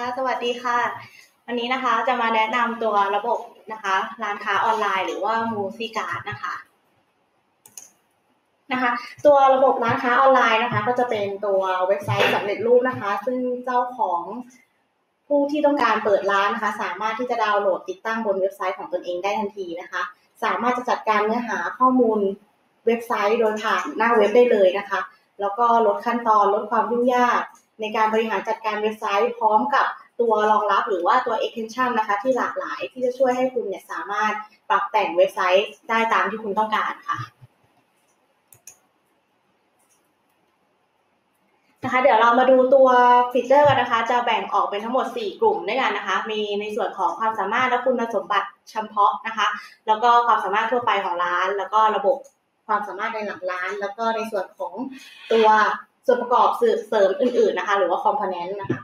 สวัสดีค่ะวันนี้นะคะจะมาแนะนำตัวระบบนะคะร้านค้าออนไลน์หรือว่า Multi-Cart นะคะตัวระบบร้านค้าออนไลน์นะคะก็จะเป็นตัวเว็บไซต์สำเร็จรูปนะคะซึ่งเจ้าของผู้ที่ต้องการเปิดร้านนะคะสามารถที่จะดาวน์โหลดติดตั้งบนเว็บไซต์ของตนเองได้ทันทีนะคะสามารถจะจัดการเนื้อหาข้อมูลเว็บไซต์โดยผ่านหน้าเว็บได้เลยนะคะแล้วก็ลดขั้นตอนลดความยุ่งยากในการบริหารจัดการเว็บไซต์พร้อมกับตัวรองรับหรือว่าตัว extension นะคะที่หลากหลายที่จะช่วยให้คุณเนี่ยสามารถปรับแต่งเว็บไซต์ได้ตามที่คุณต้องการค่ะนะคะเดี๋ยวเรามาดูตัวฟีเจอร์กันนะคะจะแบ่งออกเป็นทั้งหมด4กลุ่มด้วยกันนะคะมีในส่วนของความสามารถและคุณสมบัติเฉพาะนะคะแล้วก็ความสามารถทั่วไปของร้านแล้วก็ระบบความสามารถในหลังร้านแล้วก็ในส่วนของตัวส่วนประกอบเสริมอื่นๆนะคะหรือว่าคอมโพเนนต์นะคะ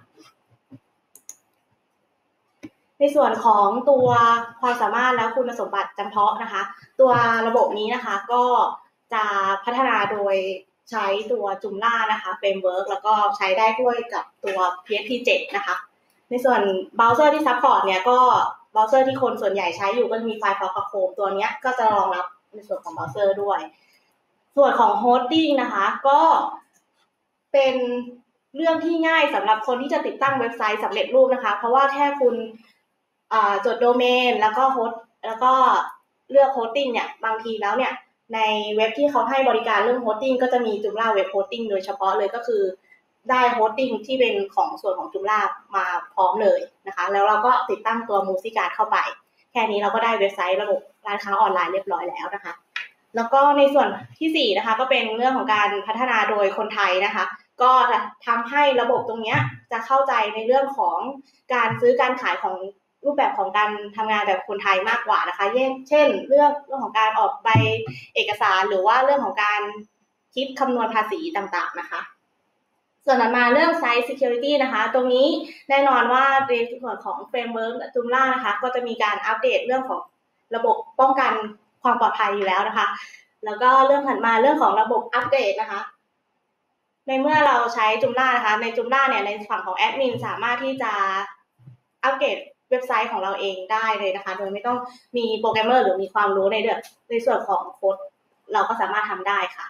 ในส่วนของตัวความสามารถและคุณสมบัติจำเพาะนะคะตัวระบบนี้นะคะก็จะพัฒนาโดยใช้ตัว Joomla นะคะเฟรมเวิร์กแล้วก็ใช้ได้ด้วยกับตัว PHP 7นะคะในส่วนเบราว์เซอร์ที่ซัพพอร์ตเนี่ยก็เบราว์เซอร์ที่คนส่วนใหญ่ใช้อยู่ก็จะมี Firefox กับ Chrome ตัวนี้ก็จะรองรับในส่วนของเบราว์เซอร์ด้วยส่วนของโฮสติ้งนะคะก็เป็นเรื่องที่ง่ายสำหรับคนที่จะติดตั้งเว็บไซต์สำเร็จรูปนะคะเพราะว่าแค่คุณจดโดเมนแล้วก็โฮสต์แล้วก็เลือกโฮสติ้งเนี่ยบางทีแล้วเนี่ยในเว็บที่เขาให้บริการเรื่องโฮสติ้งก็จะมี Joomla Web Hosting โดยเฉพาะเลยก็คือได้โฮสติ้งที่เป็นของส่วนของ Joomla มาพร้อมเลยนะคะแล้วเราก็ติดตั้งตัว Multi-Cart เข้าไปแค่นี้เราก็ได้เว็บไซต์ระบบร้านค้าออนไลน์เรียบร้อยแล้วนะคะแล้วก็ในส่วนที่4นะคะก็เป็นเรื่องของการพัฒนาโดยคนไทยนะคะก็ทำให้ระบบตรงนี้จะเข้าใจในเรื่องของการซื้อการขายของรูปแบบของการทำงานแบบคนไทยมากกว่านะคะเช่นเรื่องของการออกใบเอกสารหรือว่าเรื่องของการคิดคำนวณภาษีต่างๆนะคะส่วนมาเรื่อง Site Security นะคะตรงนี้แน่นอนว่าในส่วนของ Framework Joomla นะคะก็จะมีการอัปเดตเรื่องของระบบป้องกันความปลอดภัยอยู่แล้วนะคะแล้วก็เรื่องถัดมาเรื่องของระบบอัปเดตนะคะในเมื่อเราใช้ Joomla นะคะใน Joomla เนี่ยในฝั่งของแอดมินสามารถที่จะอัปเดตเว็บไซต์ของเราเองได้เลยนะคะโดยไม่ต้องมีโปรแกรมเมอร์หรือมีความรู้ในส่วนของโค้ดเราก็สามารถทำได้ค่ะ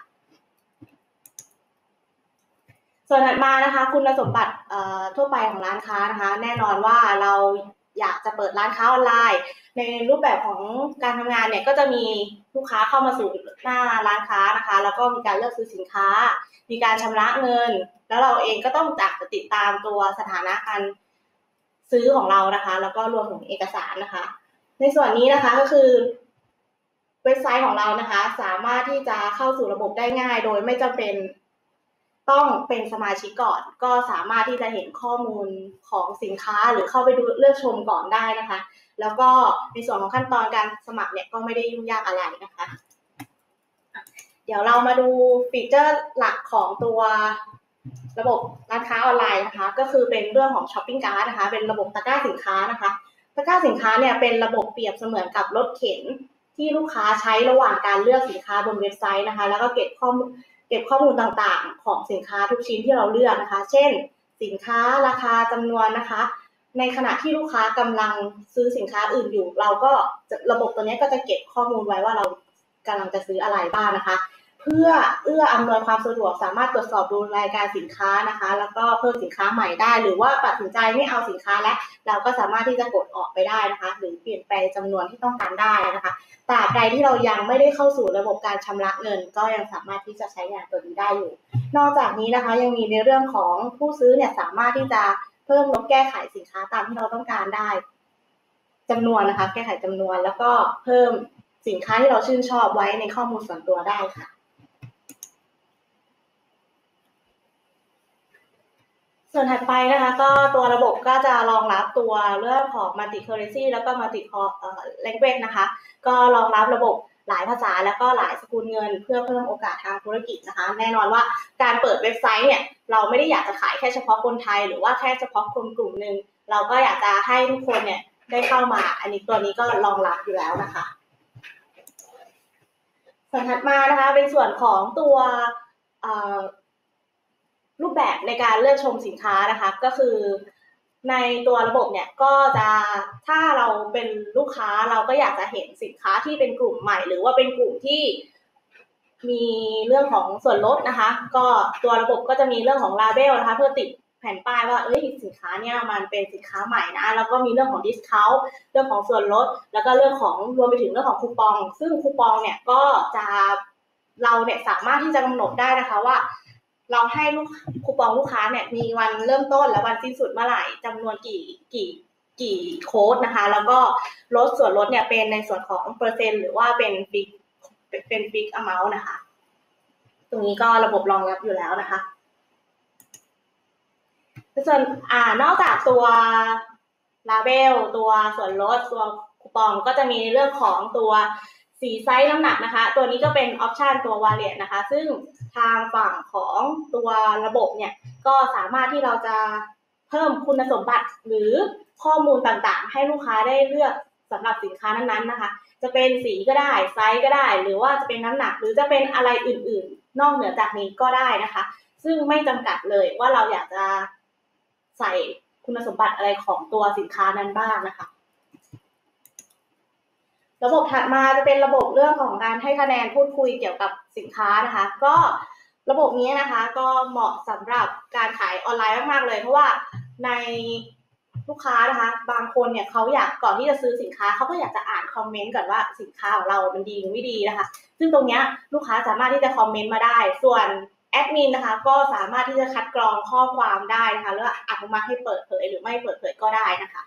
ส่วนถัดมานะคะคุณสมบัติทั่วไปของร้านค้านะคะแน่นอนว่าเราอยากจะเปิดร้านค้าออนไลน์ในรูปแบบของการทำงานเนี่ยก็จะมีลูกค้าเข้ามาสู่หน้าร้านค้านะคะแล้วก็มีการเลือกซื้อสินค้ามีการชำระเงินแล้วเราเองก็ต้องติดตามตัวสถานะการซื้อของเรานะคะแล้วก็รวมถึงเอกสารนะคะในส่วนนี้นะคะก็คือเว็บไซต์ของเรานะคะสามารถที่จะเข้าสู่ระบบได้ง่ายโดยไม่จำเป็นต้องเป็นสมาชิกก่อนก็สามารถที่จะเห็นข้อมูลของสินค้าหรือเข้าไปดูเลือกชมก่อนได้นะคะแล้วก็ในส่วนของขั้นตอนการสมัครเนี่ยก็ไม่ได้ยุ่งยากอะไรนะคะเดี๋ยวเรามาดูฟีเจอร์หลักของตัวระบบร้านค้าออนไลน์นะคะก็คือเป็นเรื่องของช้อปปิ้งการ์ดนะคะเป็นระบบตะกร้าสินค้านะคะตะกร้าสินค้าเนี่ยเป็นระบบเปรียบเสมือนกับรถเข็นที่ลูกค้าใช้ระหว่างการเลือกสินค้าบนเว็บไซต์นะคะแล้วก็เก็บข้อมูลต่างๆของสินค้าทุกชิ้นที่เราเลือกนะคะเช่นสินค้าราคาจำนวนนะคะในขณะที่ลูกค้ากำลังซื้อสินค้าอื่นอยู่เราก็ระบบตัวนี้ก็จะเก็บข้อมูลไว้ว่าเรากำลังจะซื้ออะไรบ้างนะคะเพื่ออำนวยความสะดวกสามารถตรวจสอบดูรายการสินค้านะคะแล้วก็เพิ่มสินค้าใหม่ได้หรือว่าตัดสินใจไม่เอาสินค้าแล้วเราก็สามารถที่จะกดออกไปได้นะคะหรือเปลี่ยนแปลงจำนวนที่ต้องการได้นะคะตราบใดที่เรายังไม่ได้เข้าสู่ระบบการชำระเงินก็ยังสามารถที่จะใช้งานตัวนี้ได้อยู่นอกจากนี้นะคะยังมีในเรื่องของผู้ซื้อเนี่ยสามารถที่จะเพิ่มลดแก้ไขสินค้าตามที่เราต้องการได้จำนวนนะคะแก้ไขจำนวนแล้วก็เพิ่มสินค้าที่เราชื่นชอบไว้ในข้อมูลส่วนตัวได้ค่ะส่วนถัดไปนะคะก็ตัวระบบก็จะรองรับตัวเรื่องของ multi currency แล้วก็ multi language นะคะก็รองรับระบบหลายภาษาแล้วก็หลายสกุลเงินเพื่อเพิ่มโอกาสทางธุรกิจนะคะแน่นอนว่าการเปิดเว็บไซต์เนี่ยเราไม่ได้อยากจะขายแค่เฉพาะคนไทยหรือว่าแค่เฉพาะคนกลุ่มนึงเราก็อยากจะให้ทุกคนเนี่ยได้เข้ามาอันนี้ตัวนี้ก็รองรับอยู่แล้วนะคะส่วนถัดมานะคะเป็นส่วนของตัวรูปแบบในการเลือกชมสินค้านะคะก็คือในตัวระบบเนี่ยก็จะถ้าเราเป็นลูกค้าเราก็อยากจะเห็นสินค้าที่เป็นกลุ่มใหม่หรือว่าเป็นกลุ่มที่มีเรื่องของส่วนลดนะคะก็ตัวระบบก็จะมีเรื่องของลาเบลนะคะเพื่อติดแผ่นป้ายว่าสินค้าเนี่ยมันเป็นสินค้าใหม่นะแล้วก็มีเรื่องของดิสเคาท์เรื่องของส่วนลดแล้วก็เรื่องของรวมไปถึงเรื่องของคูปองซึ่งคูปองเนี่ยก็จะเราเนี่ยสามารถที่จะกำหนดได้นะคะว่าเราให้คูปองลูกค้าเนี่ยมีวันเริ่มต้นและวันสิ้นสุดเมื่อไหร่จำนวนกี่โค้ดนะคะแล้วก็ลดส่วนลดเนี่ยเป็นในส่วนของเปอร์เซ็นต์หรือว่าเป็นฟิกอเมาท์นะคะตรงนี้ก็ระบบรองรับอยู่แล้วนะคะส่วนนอกจากตัวลาเบลตัวส่วนลดตัวคูปองก็จะมีในเรื่องของตัวสีไซส์น้ำหนักนะคะตัวนี้ก็เป็นออปชันตัววาเลียนนะคะซึ่งทางฝั่งของตัวระบบเนี่ยก็สามารถที่เราจะเพิ่มคุณสมบัติหรือข้อมูลต่างๆให้ลูกค้าได้เลือกสำหรับสินค้านั้นๆนะคะจะเป็นสีก็ได้ไซส์ก็ได้หรือว่าจะเป็นน้ำหนักหรือจะเป็นอะไรอื่นๆนอกเหนือจากนี้ก็ได้นะคะซึ่งไม่จำกัดเลยว่าเราอยากจะใส่คุณสมบัติอะไรของตัวสินค้านั้นบ้างนะคะระบบถัดมาจะเป็นระบบเรื่องของการให้คะแนนพูดคุยเกี่ยวกับสินค้านะคะก็ระบบนี้นะคะก็เหมาะสำหรับการขายออนไลน์มากๆเลยเพราะว่าในลูกค้านะคะบางคนเนี่ยเขาอยากก่อนที่จะซื้อสินค้าเขาก็อยากจะอ่านคอมเมนต์ก่อนว่าสินค้าของเรามันดีหรือไม่ดีนะคะซึ่งตรงนี้ลูกค้าสามารถที่จะคอมเมนต์มาได้ส่วนแอดมินนะคะก็สามารถที่จะคัดกรองข้อความได้นะคะแล้วอนุมัติให้เปิดเผยหรือไม่เปิดเผยก็ได้นะคะ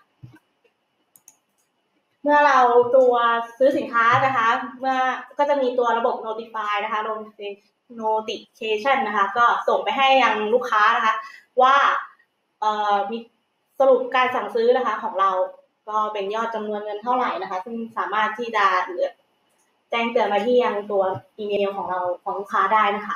เมื่อเราตัวซื้อสินค้านะคะเมื่อก็จะมีตัวระบบ notify นะคะ notification นะคะก็ส่งไปให้ยังลูกค้านะคะว่ามีสรุปการสั่งซื้อนะคะของเราก็เป็นยอดจำนวนเงินเท่าไหร่นะคะซึ่งสามารถที่จะแจ้งเตือนมาที่ยังตัวอีเมลของเราของลูกค้าได้นะคะ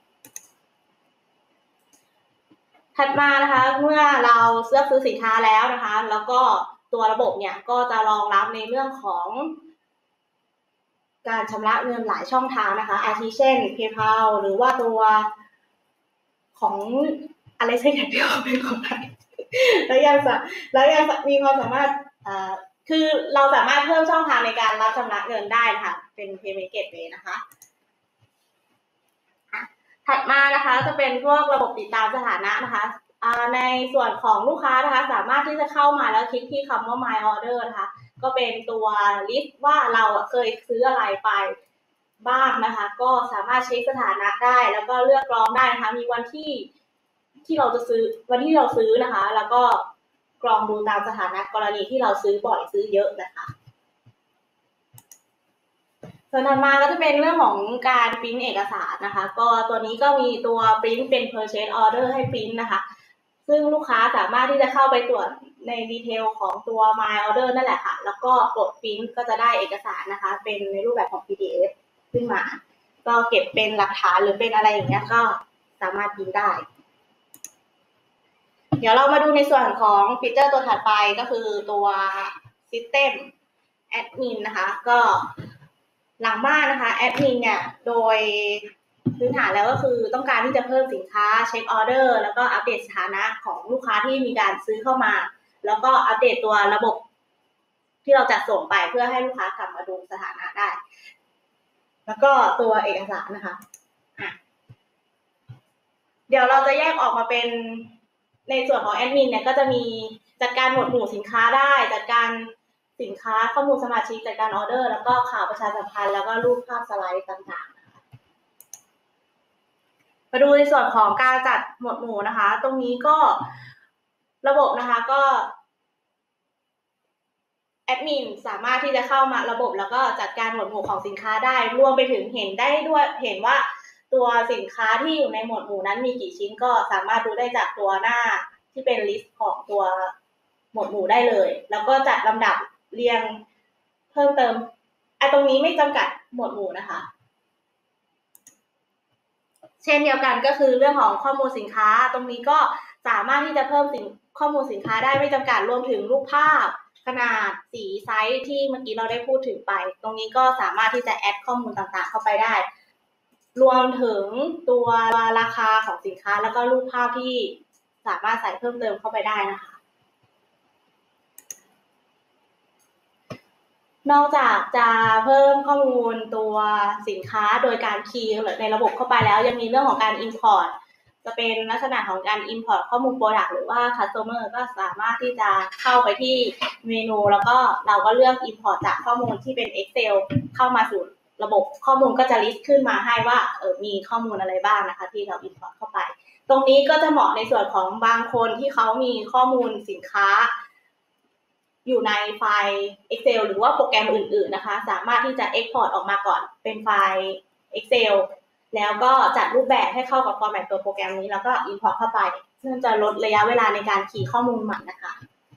ถัดมานะคะเมื่อเราเลือกซื้อสินค้าแล้วนะคะแล้วก็ตัวระบบเนี่ยก็จะรองรับในเรื่องของการชำระเงินหลายช่องทางนะคะอาทิเช่น PayPal หรือว่าตัวของอะไรสักอย่างที่เขาเป็นของไทยแล้วยังมีความสามารถคือเราสามารถเพิ่มช่องทางในการรับชำระเงินได้ค่ะเป็น Payment Gateway นะคะถัดมานะคะจะเป็นพวกระบบติดตามสถานะนะคะในส่วนของลูกค้านะคะสามารถที่จะเข้ามาแล้วคลิกที่คำว่า My Order นะคะก็เป็นตัวลิสต์ว่าเราเคยซื้ออะไรไปบ้างนะคะก็สามารถเช็คสถานะได้แล้วก็เลือกกรองได้นะคะมีวันที่เราจะซื้อวันที่เราซื้อนะคะแล้วก็กรองดูตามสถานะกรณีที่เราซื้อบ่อยซื้อเยอะนะคะส่วนถัดมาก็จะเป็นเรื่องของการปริ้นเอกสารนะคะก็ตัวนี้ก็มีตัวปริ้นเป็น purchase order ให้ปริ้นนะคะซึ่งลูกค้าสามารถที่จะเข้าไปตรวจในดีเทลของตัว my order นั่นแหละค่ะแล้วก็กดปริ้นก็จะได้เอกสารนะคะเป็นในรูปแบบของ PDF ขึ้นมาก็เก็บเป็นหลักฐานหรือเป็นอะไรอย่างเงี้ยก็สามารถปริ้นได้เดี๋ยวเรามาดูในส่วนของฟีเจอร์ตัวถัดไปก็คือตัว System Admin นะคะก็หลังบ้านนะคะแอดมินเนี่ยโดยพื้นฐานแล้วก็คือต้องการที่จะเพิ่มสินค้าเช็คออเดอร์แล้วก็อัปเดตสถานะของลูกค้าที่มีการซื้อเข้ามาแล้วก็อัปเดตตัวระบบที่เราจัดส่งไปเพื่อให้ลูกค้ากลับมาดูสถานะได้แล้วก็ตัวเอกสารนะคะเดี๋ยวเราจะแยกออกมาเป็นในส่วนของแอดมินเนี่ยก็จะมีจัดการหมวดหมู่สินค้าได้จัดการสินค้าข้อมูลสมาชิกจัดการออเดอร์แล้วก็ข่าวประชาสัมพันธ์แล้วก็รูปภาพสไลด์ต่างๆมาดูในส่วนของการจัดหมวดหมู่นะคะตรงนี้ก็ระบบนะคะก็แอดมินสามารถที่จะเข้ามาระบบแล้วก็จัดการหมวดหมู่ของสินค้าได้รวมไปถึงเห็นได้ด้วยเห็นว่าตัวสินค้าที่อยู่ในหมวดหมู่นั้นมีกี่ชิ้นก็สามารถดูได้จากตัวหน้าที่เป็นลิสต์ของตัวหมวดหมู่ได้เลยแล้วก็จัดลำดับเรียงเพิ่มเติมตรงนี้ไม่จำกัดหมวดหมู่นะคะเช่นเดียวกันก็คือเรื่องของข้อมูลสินค้าตรงนี้ก็สามารถที่จะเพิ่มข้อมูลสินค้าได้ไม่จำกัดรวมถึงรูปภาพขนาดสีไซส์ที่เมื่อกี้เราได้พูดถึงไปตรงนี้ก็สามารถที่จะแอดข้อมูลต่างๆเข้าไปได้รวมถึงตัวราคาของสินค้าแล้วก็รูปภาพที่สามารถใส่เพิ่มเติมเข้าไปได้นะคะนอกจากจะเพิ่มข้อมูลตัวสินค้าโดยการคีย์ในระบบเข้าไปแล้วยังมีเรื่องของการ Import จะเป็นลักษณะของการ Import ข้อมูล Product หรือว่า Customer ก็สามารถที่จะเข้าไปที่เมนูแล้วก็เราก็เลือก Import จากข้อมูลที่เป็น Excel เข้ามาสู่ระบบข้อมูลก็จะ list ขึ้นมาให้ว่ามีข้อมูลอะไรบ้างนะคะที่เรา Import เข้าไปตรงนี้ก็จะเหมาะในส่วนของบางคนที่เขามีข้อมูลสินค้าอยู่ในไฟล์ Excel หรือว่าโปรแกรมอื่นๆนะคะสามารถที่จะ Export ออกมาก่อนเป็นไฟล์ Excel แล้วก็จัดรูปแบบให้เข้ากับฟอร์แมตตัวโปรแกรมนี้แล้วก็ Import เข้าไปซึ่งจะลดระยะเวลาในการคีย์ข้อมูลใหม่นะคะ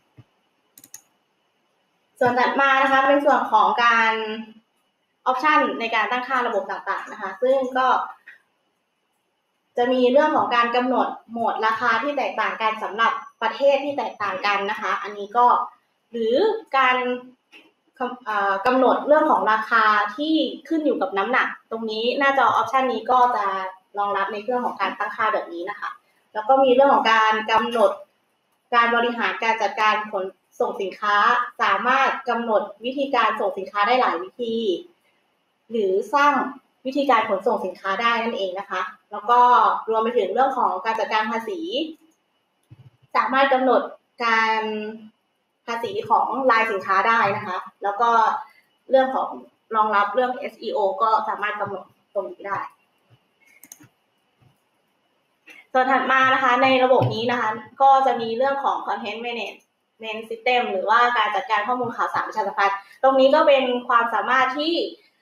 ส่วนถัดมานะคะเป็นส่วนของการออปชันในการตั้งค่าระบบต่างๆนะคะซึ่งก็จะมีเรื่องของการกำหนดโหมดราคาที่แตกต่างกันสำหรับประเทศที่แตกต่างกันนะคะอันนี้ก็หรือการกำหนดเรื่องของราคาที่ขึ้นอยู่กับน้ำหนักตรงนี้หน้าจอออปชันนี้ก็จะรองรับในเรื่องของการตั้งค่าแบบนี้นะคะแล้วก็มีเรื่องของการกำหนดการบริหารการจัดการขนส่งสินค้าสามารถกำหนดวิธีการส่งสินค้าได้หลายวิธีหรือสร้างวิธีการขนส่งสินค้าได้นั่นเองนะคะแล้วก็รวมไปถึงเรื่องของการจัดการภาษีสามารถกำหนดการภาษีของรายสินค้าได้นะคะแล้วก็เรื่องของรองรับเรื่อง SEO ก็สามารถกำหนดตรงนี้ได้ส่วนถัดมานะคะในระบบนี้นะคะก็จะมีเรื่องของ Content Management System หรือว่าการจัดการข้อมูลข่าวสารประชาสัมพันธ์ตรงนี้ก็เป็นความสามารถที่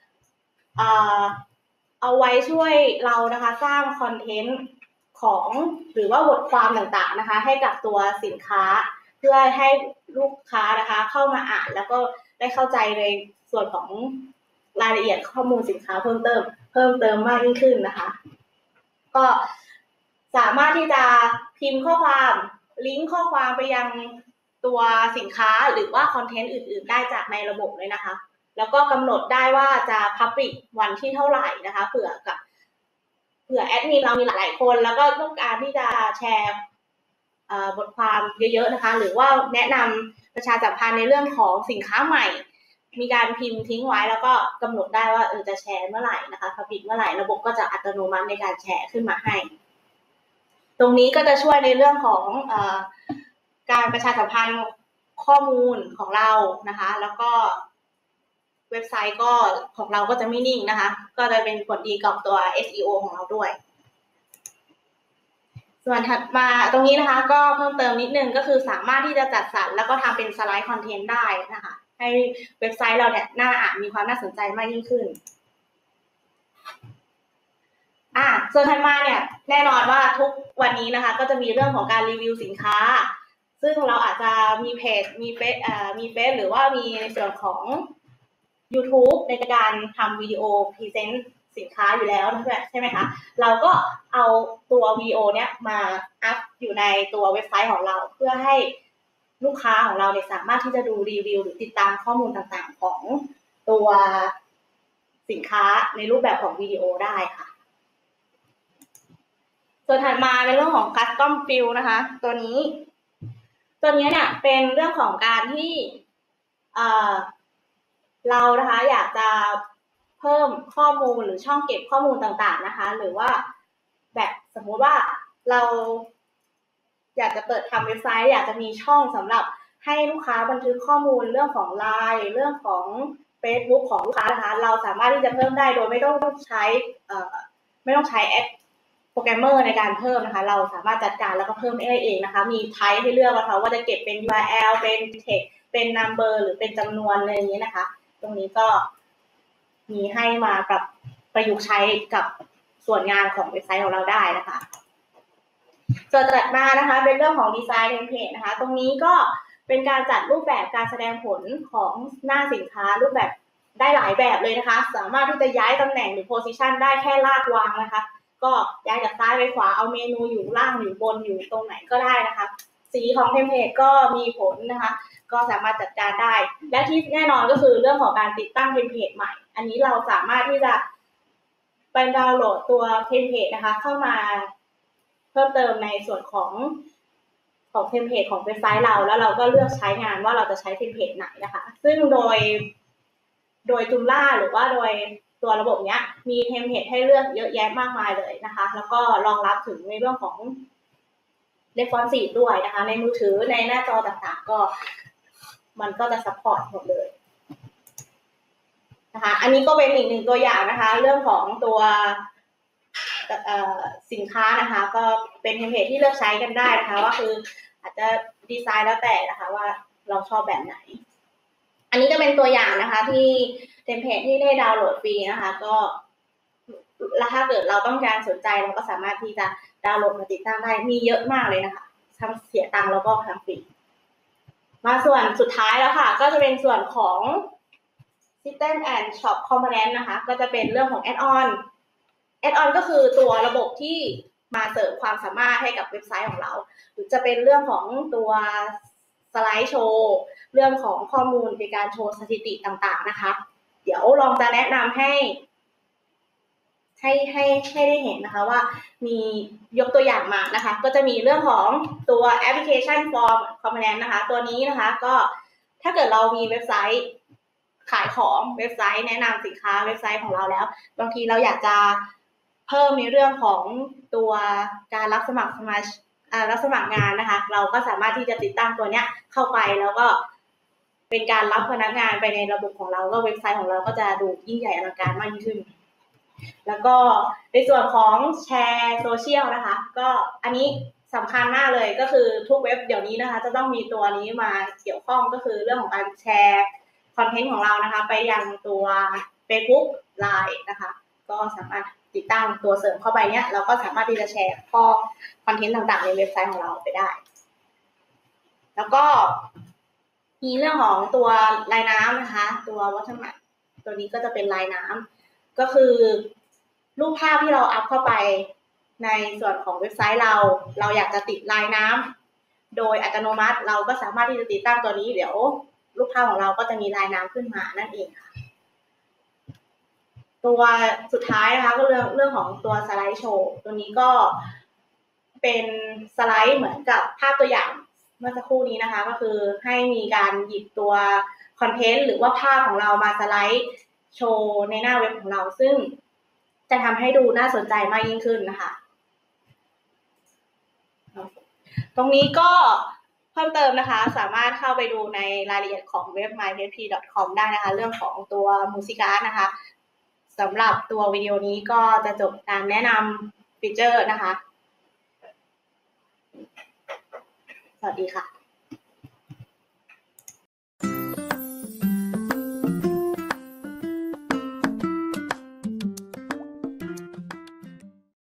เอาไว้ช่วยเรานะคะสร้างคอนเทนต์ของหรือว่าบทความต่างๆนะคะให้กับตัวสินค้าเพื่อให้ลูกค้านะคะเข้ามาอ่านแล้วก็ได้เข้าใจในส่วนของรายละเอียดข้อมูลสินค้าเพิ่มเติมมากยิ่งขึ้นนะคะก็สามารถที่จะพิมพ์ข้อความลิงก์ข้อความไปยังตัวสินค้าหรือว่าคอนเทนต์อื่นๆได้จากในระบบเลยนะคะแล้วก็กำหนดได้ว่าจะ public วันที่เท่าไหร่นะคะเผื่อแอดมินเรามีหลายคนแล้วก็ต้องการที่จะแชร์บทความเยอะๆนะคะหรือว่าแนะนำประชาสัมพันธ์ในเรื่องของสินค้าใหม่มีการพิมพ์ทิ้งไว้แล้วก็กำหนดได้ว่าจะแชร์เมื่อไหร่นะคะ public เมื่อไหร่ระบบก็จะอัตโนมัติในการแชร์ขึ้นมาให้ตรงนี้ก็จะช่วยในเรื่องของการประชาสัมพันธ์ข้อมูลของเรานะคะแล้วก็เว็บไซต์ก็ของเราก็จะไม่นิ่งนะคะก็จะเป็นผลดีกับตัว SEO ของเราด้วยส่วนถัดมาตรงนี้นะคะก็เพิ่มเติมนิดนึงก็คือสามารถที่จะจัดสรรแล้วก็ทำเป็นสไลด์คอนเทนต์ได้นะคะให้เว็บไซต์เราเนี่ยน่าอ่านมีความน่าสนใจมากยิ่งขึ้นส่วนถัดมาเนี่ยแน่นอนว่าทุกวันนี้นะคะก็จะมีเรื่องของการรีวิวสินค้าซึ่งเราอาจจะมีเพจมีเฟซหรือว่ามีในส่วนของ YouTube ในการทำวิดีโอพรีเซนต์สินค้าอยู่แล้วใช่ไหมคะเราก็เอาตัววิดีโอเนี้ยมาอัพอยู่ในตัวเว็บไซต์ของเราเพื่อให้ลูกค้าของเราเนี่ยสามารถที่จะดูรีวิวหรือติดตามข้อมูลต่างๆของตัวสินค้าในรูปแบบของวิดีโอได้ค่ะส่วนถัดมาเป็นเรื่องของ Custom Field นะคะตัวนี้เนี่ยเป็นเรื่องของการที่เรานะคะอยากจะเพิ่มข้อมูลหรือช่องเก็บข้อมูลต่างๆนะคะหรือว่าแบบสมมุติว่าเราอยากจะเปิดทำเว็บไซต์อยากจะมีช่องสำหรับให้ลูกค้าบันทึกข้อมูลเรื่องของ LINE เรื่องของ Facebook ของลูกค้านะคะเราสามารถที่จะเพิ่มได้โดยไม่ต้องใช้แอปโปรแกรมเมอร์ในการเพิ่มนะคะเราสามารถจัดการแล้วก็เพิ่มได้เองนะคะมีไทป์ให้เลือกว่าจะเก็บเป็น URL เป็น text เป็น number หรือเป็นจำนวนอะไรอย่างนี้นะคะตรงนี้ก็มีให้มาปรับประยุกต์ใช้กับส่วนงานของเว็บไซต์ของเราได้นะคะส่วนถัดมานะคะเป็นเรื่องของดีไซน์เทมเพลตนะคะตรงนี้ก็เป็นการจัดรูปแบบการแสดงผลของหน้าสินค้ารูปแบบได้หลายแบบเลยนะคะสามารถที่จะย้ายตำแหน่งหรือโพซิชันได้แค่ลากวางนะคะก็ย้ายจากซ้ายไปขวาเอาเมนูอยู่ล่างอยู่บนอยู่ตรงไหนก็ได้นะคะสีของเทมเพลตก็มีผลนะคะก็สามารถจัดการได้และที่แน่นอนก็คือเรื่องของการติดตั้งเทมเพลตใหม่อันนี้เราสามารถที่จะไปดาวน์โหลดตัวเทมเพลตนะคะเข้ามาเพิ่มเติมในส่วนของเทมเพลตของเว็บไซต์เราแล้วเราก็เลือกใช้งานว่าเราจะใช้เทมเพลตไหนนะคะซึ่งโดยโดย Joomla หรือว่าโดยตัวระบบเนี้ยมีเทมเพลตให้เลือกเยอะแยะมากมายเลยนะคะแล้วก็รองรับถึงในเรื่องของ responsive ด้วยนะคะในมือถือในหน้าจอต่างๆก็มันก็จะซัพพอร์ตหมดเลยนะคะอันนี้ก็เป็นอีกหนึ่งตัวอย่างนะคะเรื่องของตัวสินค้านะคะก็เป็นเทมเพลตที่เลือกใช้กันได้นะคะว่าคืออาจจะดีไซน์แล้วแต่นะคะว่าเราชอบแบบไหนอันนี้ก็เป็นตัวอย่างนะคะที่เทมเพลตที่ได้ดาวน์โหลดฟรีนะคะก็แล้วถ้าเกิดเราต้องการสนใจเราก็สามารถที่จะดาวน์โหลดมาติดตั้งได้มีเยอะมากเลยนะคะทั้งเสียตังค์แล้วก็ทั้งฟรีมาส่วนสุดท้ายแล้วค่ะก็จะเป็นส่วนของ System and Shop Component นะคะก็จะเป็นเรื่องของ Add-on Add-on ก็คือตัวระบบที่มาเสริมความสามารถให้กับเว็บไซต์ของเราหรือจะเป็นเรื่องของตัวสไลด์โชว์เรื่องของข้อมูลในการโชว์สถิติต่างๆนะคะเดี๋ยวลองจะแนะนำให้ได้เห็นนะคะว่ามียกตัวอย่างมานะคะก็จะมีเรื่องของตัว application form component นะคะตัวนี้นะคะก็ถ้าเกิดเรามีเว็บไซต์ขายของเว็บไซต์แนะนำสินค้าเว็บไซต์ของเราแล้วบางทีเราอยากจะเพิ่มในเรื่องของตัวการรับสมัครงานนะคะเราก็สามารถที่จะติดตั้งตัวเนี้ยเข้าไปแล้วก็เป็นการรับพนักงานไปในระบบของเราก็เว็บไซต์ของเราก็จะดูยิ่งใหญ่อลังการมากยิ่งขึ้นแล้วก็ในส่วนของแชร์โซเชียลนะคะก็อันนี้สำคัญมากเลยก็คือทุกเว็บเดี๋ยวนี้นะคะจะต้องมีตัวนี้มาเกี่ยวข้องก็คือเรื่องของการแชร์คอนเทนต์ของเรานะคะไปยังตัว Facebook Line นะคะก็สามารถติดตั้งตัวเสริมเข้าไปเนี้ยเราก็สามารถที่จะแชร์ข้อคอนเทนต์ต่างๆในเว็บไซต์ของเราไปได้แล้วก็มีเรื่องของตัวลายน้ำนะคะตัว watermark ตัวนี้ก็จะเป็นลายน้ำก็คือรูปภาพที่เราอัพเข้าไปในส่วนของเว็บไซต์เราอยากจะติดลายน้ำโดยอัตโนมัติเราก็สามารถที่จะติดตั้งตัวนี้เดี๋ยวรูปภาพของเราก็จะมีลายน้ำขึ้นมานั่นเองค่ะตัวสุดท้ายนะคะก็เรื่องของตัวสไลด์โชว์ตัวนี้ก็เป็นสไลด์เหมือนกับภาพตัวอย่างเมื่อสักครู่นี้นะคะก็คือให้มีการหยิบตัวคอนเทนต์หรือว่าภาพของเรามาสไลด์โชว์ในหน้าเว็บของเราซึ่งจะทำให้ดูน่าสนใจมากยิ่งขึ้นนะคะตรงนี้ก็เพิ่มเติมนะคะสามารถเข้าไปดูในรายละเอียดของเว็บ myphp.com ได้นะคะเรื่องของตัว Musica นะคะสำหรับตัววิดีโอนี้ก็จะจบการแนะนำฟีเจอร์นะคะสวัสดีค่ะ